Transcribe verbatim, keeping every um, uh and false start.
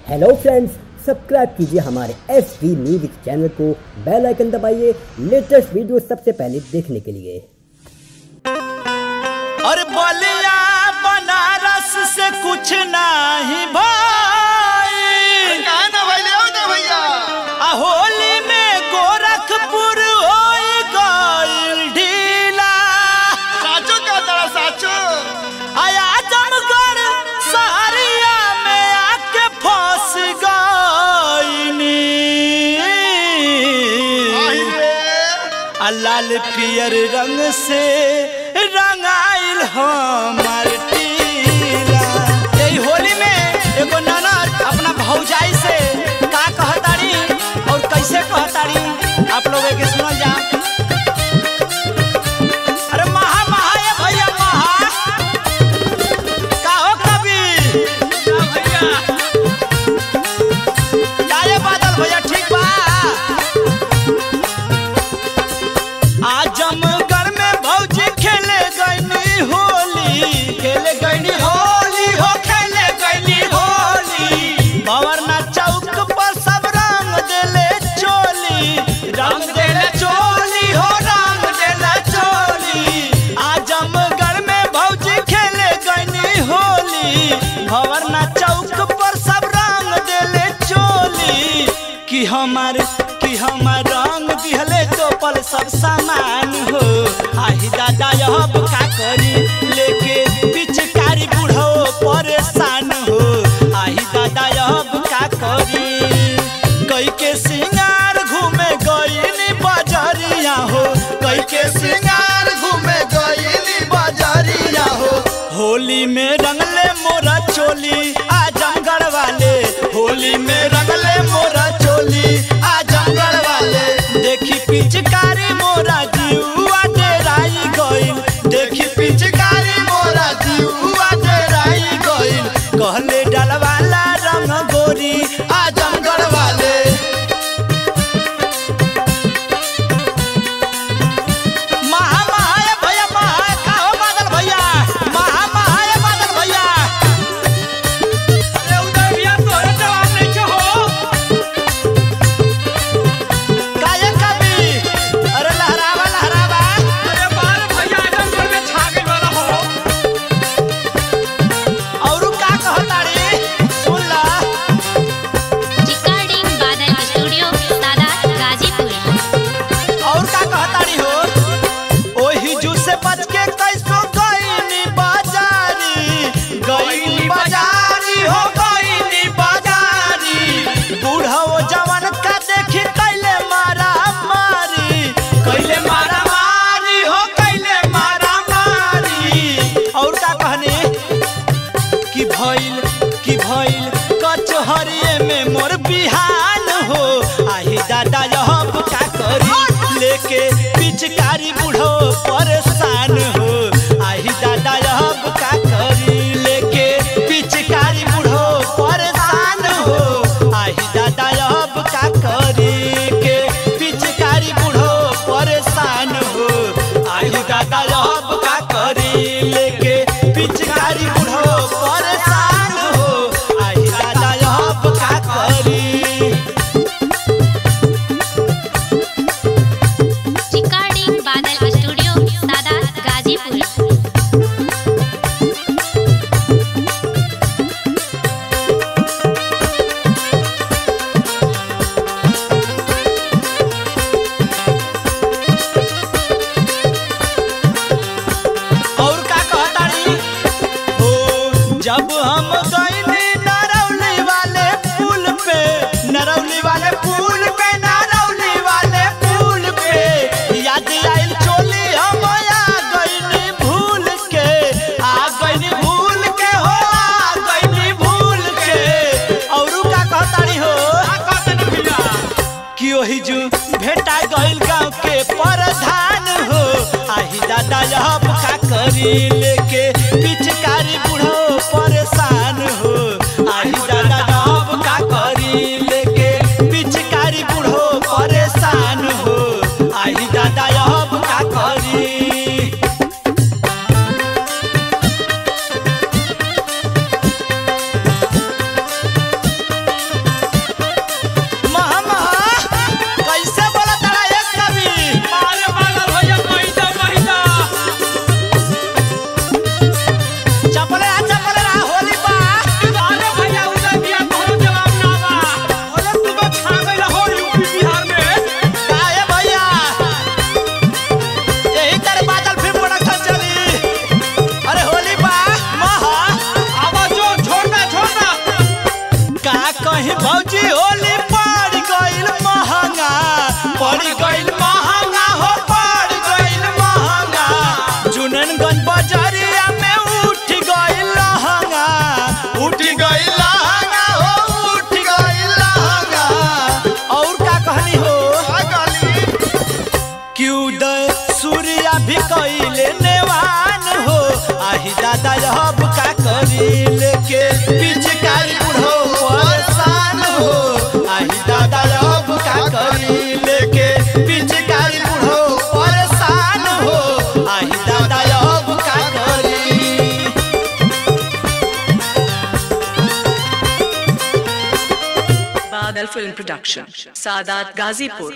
Hello friends, subscribe कीजिए हमारे S V music channel को, बेल आइकन दबाइए लेटेस्ट वीडियो सबसे पहले देखने के लिए। और बलिया बनारस से कुछ नहीं भाई, भैया होली में गोरखपुर होई गइल ढीला। साचो क्या तरह साचो आजमगढ़ सहरिया में आके फंस गइनी। लाल पियर रंग से रंगाइल हमार टीला। यही होली में एगो ननद अपना भौजाई से का कहताड़ी और कैसे कहताड़ी, आप लोग के सुनल जा। अरे महा महा ये भैया महा का हो कभी भैया का ये बादल भैया ठीक बा। आजमगढ़ में भौजी खेले गईनी होली, खेले गईनी होली हो खेले गईनी होली। भंवरना चौक पर सब रंग देले चोली, रंग देले चोली हो रंग देले चोली। आजमगढ़ में भौजी खेले गईनी होली, भंवरना चौक पर सब रंग देले चोली। कि हमारे कि हमार रंग दिहले तो पल सब सामान हो। आही दादा अब का करी, लेके पिचकारी बुढ़ो परेशान हो। आही दादा अब का करी, कई के सिंगार घूमे गईनी बाजारिया हो, कई के सिंगार घूमे गईनी बाजारिया हो। होली में रंगले मोरा चोली आजमगढ़ वाले, होली में रंगले मोरा चोली आजमगढ़ वाले। देखी पिचकारी मोरा जीवा डेराई गइल, देखी पिचकारी मोरा जीवा डेराई गइल। कहले डलवाला रंग गोरी आजमगढ़ वाले। महा महा ये भैया महा का हो बादल भैया, महा महा ये बादल भैया। अरे उधर भैया तोरे जवाब नहीं के हो काये कभी। अरे लहरावा लहरावा, अरे बार भैया आजमगढ़ में छा गइल वाला हो। औरू का कहताड़ी सुन ला। Recording Badal studio Sadat Ghazipur. और का कहताड़ी हो, ओही जू से बच के कैसो गईनी बाजारी, गईनी बाजारी हो गईनी बाजारी। बूढ़ा वो जवान का देखी कैले मारा मारी, कैले मारा मारी हो कैले मारा मारी। और का कहनी कि भइल कि भइल कचहरिए में मोर बिहान हो। आही दादा अब का करी, लेके पिचकारी बुढ़ो परेशान हो। आही दादा अब का करी, लेके पिचकारी बुढ़ो परेशान हो। आही दादा अब का करी, के पिचकारी बुढ़ो परेशान हो। आही दादा अब का करी, लेके पिचकारी बुढ़ो परेशान हो। आही दादा अब का करी। Recording Badal studio Sadat Ghazipur. और का कहताड़ी हो, जब हम गईनी नरौली वाले पुल पे, नरौली वाले पुल पे, नरौली वाले पुल पे। याद आइल चोली हम आ गईनी भूल के, आ गईनी भूल के हो आ गईनी भूल के। औरू का कहताड़ी हो कि ओही जू भेटा गइल गाँव के प्रधान हो। आही दादा अब का करी, लेके पिचकारी बुढ़ो परेशान हो। आही दादा अब का करी, लेके पिचकारी बुढ़ो परेशान हो। आही दादा अब का करी। दादा अब का करी लेके पिचकारी बुढ़ो परेशान हो आही दादा अब का करी लेके पिचकारी बुढ़ो परेशान हो आही दादा अब का करी। Badal Film Production, Sadat Gazipur.